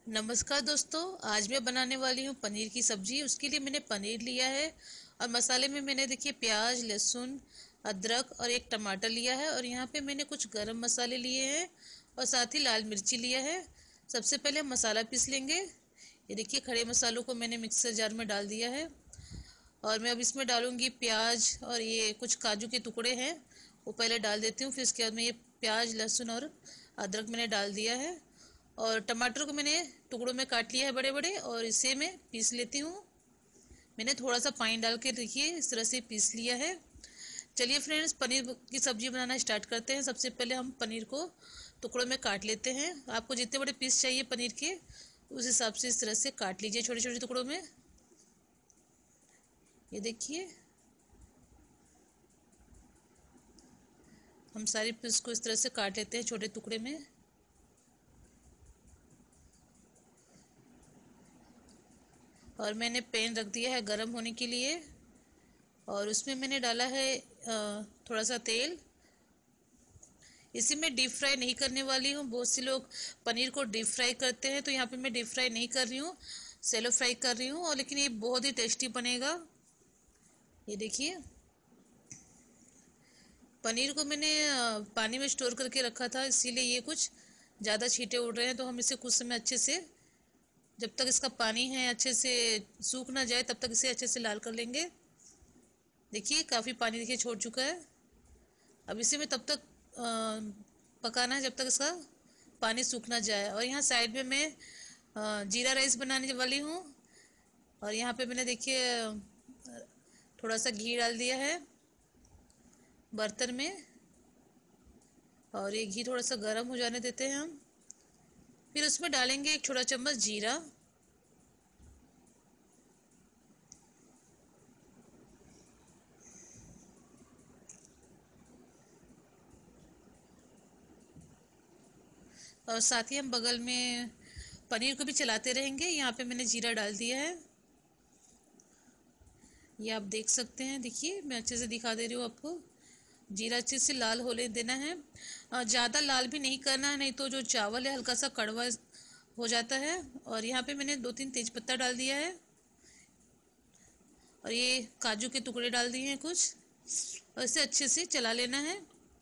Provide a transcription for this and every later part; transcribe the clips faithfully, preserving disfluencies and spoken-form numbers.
नमस्कार दोस्तों, आज मैं बनाने वाली हूँ पनीर की सब्जी। उसके लिए मैंने पनीर लिया है और मसाले में मैंने देखिए प्याज, लहसुन, अदरक और एक टमाटर लिया है। और यहाँ पे मैंने कुछ गरम मसाले लिए हैं और साथ ही लाल मिर्ची लिया है। सबसे पहले हम मसाला पीस लेंगे। ये देखिए खड़े मसालों को मैंने मिक्सर जार में डाल दिया है और मैं अब इसमें डालूंगी प्याज और ये कुछ काजू के टुकड़े हैं, वो पहले डाल देती हूँ। फिर इसके बाद में ये प्याज, लहसुन और अदरक मैंने डाल दिया है और टमाटर को मैंने टुकड़ों में काट लिया है बड़े बड़े, और इसे मैं पीस लेती हूँ। मैंने थोड़ा सा पानी डाल के देखिए इस तरह से पीस लिया है। चलिए फ्रेंड्स, पनीर की सब्जी बनाना स्टार्ट करते हैं। सबसे पहले हम पनीर को टुकड़ों में काट लेते हैं। आपको जितने बड़े पीस चाहिए पनीर के, उस हिसाब से इस तरह से काट लीजिए छोटे छोटे टुकड़ों में। ये देखिए हम सारी पीस को इस तरह से काट लेते हैं छोटे टुकड़े में। और मैंने पैन रख दिया है गरम होने के लिए और उसमें मैंने डाला है थोड़ा सा तेल। इसी में डीप फ्राई नहीं करने वाली हूँ। बहुत से लोग पनीर को डीप फ्राई करते हैं, तो यहाँ पे मैं डीप फ्राई नहीं कर रही हूँ, सेलो फ्राई कर रही हूँ। और लेकिन ये बहुत ही टेस्टी बनेगा। ये देखिए पनीर को मैंने पानी में स्टोर करके रखा था, इसीलिए ये कुछ ज़्यादा छींटे उड़ रहे हैं। तो हम इसे कुछ समय अच्छे से, जब तक इसका पानी है अच्छे से सूख ना जाए, तब तक इसे अच्छे से लाल कर लेंगे। देखिए काफ़ी पानी देखिए छोड़ चुका है। अब इसे में तब तक आ, पकाना है जब तक इसका पानी सूख ना जाए। और यहाँ साइड में मैं आ, जीरा राइस बनाने वाली हूँ। और यहाँ पे मैंने देखिए थोड़ा सा घी डाल दिया है बर्तन में, और ये घी थोड़ा सा गर्म हो जाने देते हैं हम। फिर उसमें डालेंगे एक छोटा चम्मच जीरा, और साथ ही हम बगल में पनीर को भी चलाते रहेंगे। यहाँ पे मैंने जीरा डाल दिया है, ये आप देख सकते हैं। देखिए मैं अच्छे से दिखा दे रही हूँ आपको। जीरा अच्छे से लाल होने देना है, ज़्यादा लाल भी नहीं करना है, नहीं तो जो चावल है हल्का सा कड़वा हो जाता है। और यहाँ पे मैंने दो तीन तेज़पत्ता डाल दिया है और ये काजू के टुकड़े डाल दिए हैं कुछ, और इसे अच्छे से चला लेना है।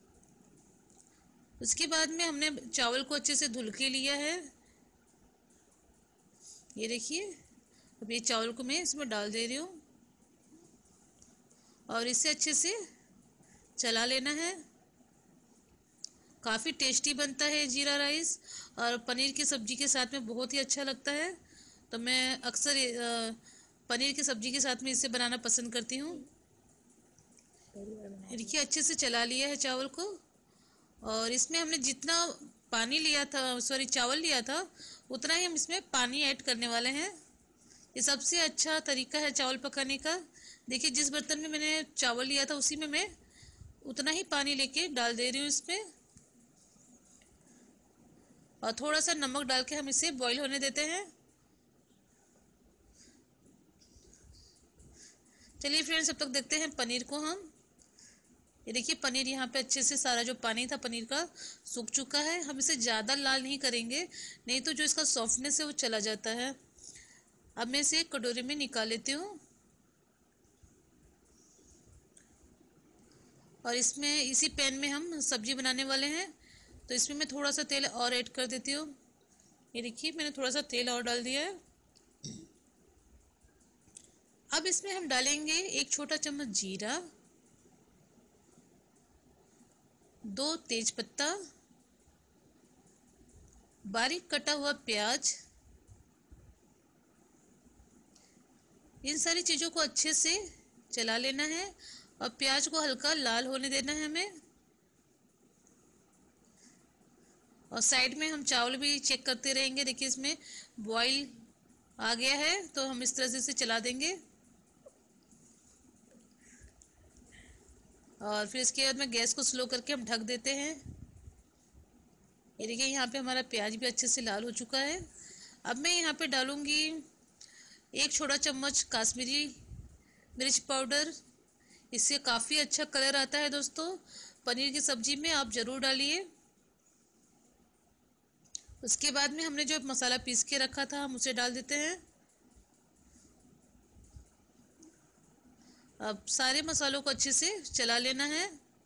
उसके बाद में हमने चावल को अच्छे से धुल के लिया है। ये देखिए अब ये चावल को मैं इसमें डाल दे रही हूँ और इसे अच्छे से चला लेना है। काफ़ी टेस्टी बनता है जीरा राइस, और पनीर की सब्ज़ी के साथ में बहुत ही अच्छा लगता है। तो मैं अक्सर पनीर की सब्ज़ी के साथ में इसे बनाना पसंद करती हूँ। देखिए अच्छे से चला लिया है चावल को, और इसमें हमने जितना पानी लिया था, सॉरी चावल लिया था, उतना ही हम इसमें पानी ऐड करने वाले हैं। ये सबसे अच्छा तरीका है चावल पकाने का। देखिए जिस बर्तन में मैंने चावल लिया था उसी में मैं उतना ही पानी लेके डाल दे रही हूँ इसमें, और थोड़ा सा नमक डाल के हम इसे बॉईल होने देते हैं। चलिए फ्रेंड्स, अब तक देखते हैं पनीर को हम। ये देखिए पनीर यहाँ पे अच्छे से सारा जो पानी था पनीर का सूख चुका है। हम इसे ज़्यादा लाल नहीं करेंगे, नहीं तो जो इसका सॉफ्टनेस है वो चला जाता है। अब मैं इसे एक कटोरी में निकाल लेती हूँ और इसमें इसी पैन में हम सब्जी बनाने वाले हैं, तो इसमें मैं थोड़ा सा तेल और ऐड कर देती हूँ। ये देखिए मैंने थोड़ा सा तेल और डाल दिया है। अब इसमें हम डालेंगे एक छोटा चम्मच जीरा, दो तेजपत्ता, बारीक कटा हुआ प्याज। इन सारी चीज़ों को अच्छे से चला लेना है और प्याज को हल्का लाल होने देना है हमें। और साइड में हम चावल भी चेक करते रहेंगे। देखिए इसमें बॉईल आ गया है, तो हम इस तरह से इसे चला देंगे। और फिर इसके बाद में गैस को स्लो करके हम ढक देते हैं। ये देखिए यहाँ पे हमारा प्याज भी अच्छे से लाल हो चुका है। अब मैं यहाँ पे डालूँगी एक छोटा चम्मच काश्मीरी मिर्च पाउडर। इससे काफ़ी अच्छा कलर आता है दोस्तों। पनीर की सब्ज़ी में आप ज़रूर डालिए। उसके बाद में हमने जो मसाला पीस के रखा था हम उसे डाल देते हैं। अब सारे मसालों को अच्छे से चला लेना है।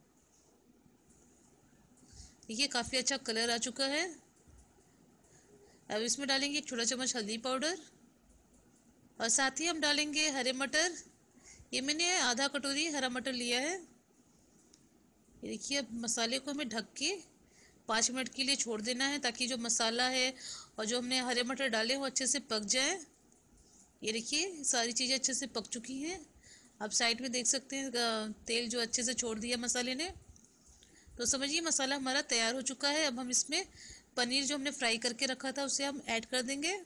देखिए काफ़ी अच्छा कलर आ चुका है। अब इसमें डालेंगे एक छोटा चम्मच हल्दी पाउडर और साथ ही हम डालेंगे हरे मटर। ये मैंने आधा कटोरी हरा मटर लिया है। ये देखिए अब मसाले को हमें ढक के पाँच मिनट के लिए छोड़ देना है ताकि जो मसाला है और जो हमने हरे मटर डाले वो अच्छे से पक जाए। ये देखिए सारी चीज़ें अच्छे से पक चुकी हैं। आप साइड में देख सकते हैं तेल जो अच्छे से छोड़ दिया मसाले ने। तो समझिए मसाला हमारा तैयार हो चुका है। अब हम इसमें पनीर जो हमने फ्राई करके रखा था उसे हम ऐड कर देंगे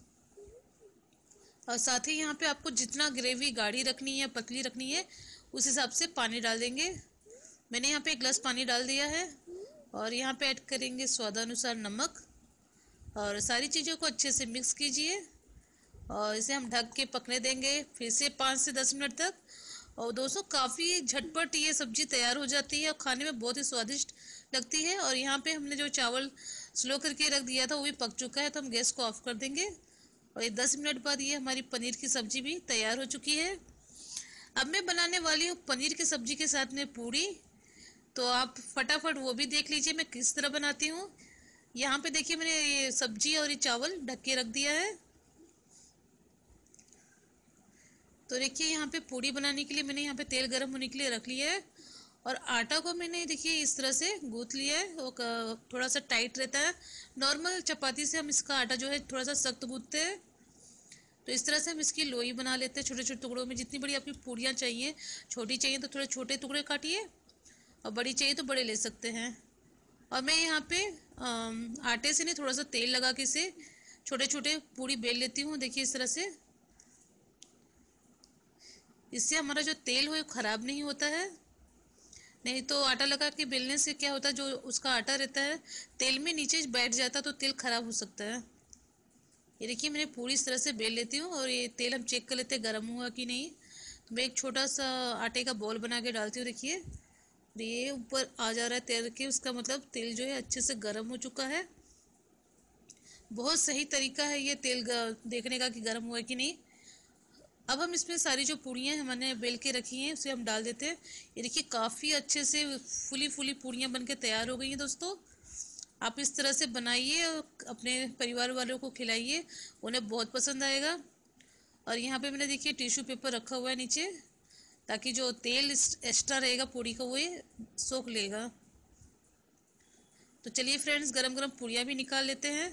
और साथ ही यहाँ पे आपको जितना ग्रेवी गाढ़ी रखनी है पतली रखनी है उस हिसाब से पानी डाल देंगे। मैंने यहाँ पे एक गिलास पानी डाल दिया है और यहाँ पे ऐड करेंगे स्वादानुसार नमक और सारी चीज़ों को अच्छे से मिक्स कीजिए और इसे हम ढक के पकने देंगे फिर से पाँच से दस मिनट तक। और दोस्तों काफ़ी झटपट ये सब्ज़ी तैयार हो जाती है और खाने में बहुत ही स्वादिष्ट लगती है। और यहाँ पे हमने जो चावल स्लो करके रख दिया था वो भी पक चुका है, तो हम गैस को ऑफ कर देंगे और ये दस मिनट बाद ये हमारी पनीर की सब्ज़ी भी तैयार हो चुकी है। अब मैं बनाने वाली हूँ पनीर की सब्ज़ी के साथ में पूड़ी, तो आप फटाफट वो भी देख लीजिए मैं किस तरह बनाती हूँ। यहाँ पे देखिए मैंने ये सब्ज़ी और ये चावल ढक के रख दिया है। तो देखिए यहाँ पे पूड़ी बनाने के लिए मैंने यहाँ पे तेल गर्म होने के लिए रख लिया है और आटा को मैंने देखिए इस तरह से गूँथ लिया है। वो थोड़ा सा टाइट रहता है, नॉर्मल चपाती से हम इसका आटा जो है थोड़ा सा सख्त गूँथते हैं। तो इस तरह से हम इसकी लोई बना लेते हैं छोटे छोटे टुकड़ों में। जितनी बड़ी आपकी पूड़ियाँ चाहिए, छोटी चाहिए तो थोड़े छोटे टुकड़े काटिए और बड़ी चाहिए तो बड़े ले सकते हैं। और मैं यहाँ पे आटे से नहीं थोड़ा सा तेल लगा के इसे छोटे छोटे पूड़ी बेल लेती हूँ। देखिए इस तरह से, इससे हमारा जो तेल हो ख़राब नहीं होता है। नहीं तो आटा लगा के बेलने से क्या होता है, जो उसका आटा रहता है तेल में नीचे बैठ जाता तो तेल ख़राब हो सकता है। ये देखिए मैंने पूरी इस तरह से बेल लेती हूँ और ये तेल हम चेक कर लेते हैं गर्म हुआ कि नहीं। तो मैं एक छोटा सा आटे का बॉल बना के डालती हूँ। देखिए ये ऊपर आ जा रहा है तेल के, उसका मतलब तेल जो है अच्छे से गर्म हो चुका है। बहुत सही तरीका है ये तेल देखने का कि गर्म हुआ है कि नहीं। अब हम इसमें सारी जो पूड़ियाँ हमने बेल के रखी हैं उसे हम डाल देते हैं। ये देखिए काफ़ी अच्छे से फुली फुली पूड़ियाँ बनके तैयार हो गई हैं। दोस्तों आप इस तरह से बनाइए और अपने परिवार वालों को खिलाइए, उन्हें बहुत पसंद आएगा। और यहाँ पे मैंने देखिए टिश्यू पेपर रखा हुआ है नीचे, ताकि जो तेल एक्स्ट्रा रहेगा पूड़ी का वो ये सोख लेगा। तो चलिए फ्रेंड्स गरम गरम पूड़ियाँ भी निकाल लेते हैं।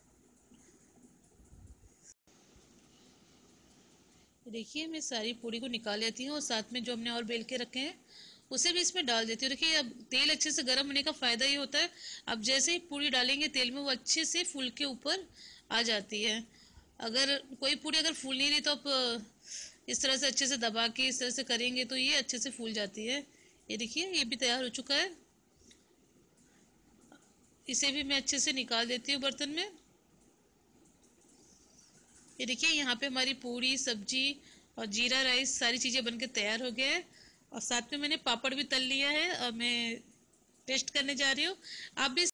देखिए मैं सारी पूड़ी को निकाल लेती हूँ और साथ में जो हमने और बेल के रखे हैं उसे भी इसमें डाल देती हूँ। देखिए अब तेल अच्छे से गर्म होने का फ़ायदा ये होता है, अब जैसे ही पूड़ी डालेंगे तेल में वो अच्छे से फूल के ऊपर आ जाती है। अगर कोई पूड़ी अगर फूल नहीं रही तो आप इस तरह से अच्छे से दबा के इस तरह से करेंगे तो ये अच्छे से फूल जाती है। ये देखिए ये भी तैयार हो चुका है, इसे भी मैं अच्छे से निकाल देती हूँ बर्तन में। ये देखिए यहाँ पे हमारी पूड़ी सब्जी और जीरा राइस सारी चीज़ें बनके तैयार हो गए हैं और साथ में मैंने पापड़ भी तल लिया है और मैं टेस्ट करने जा रही हूँ। आप भी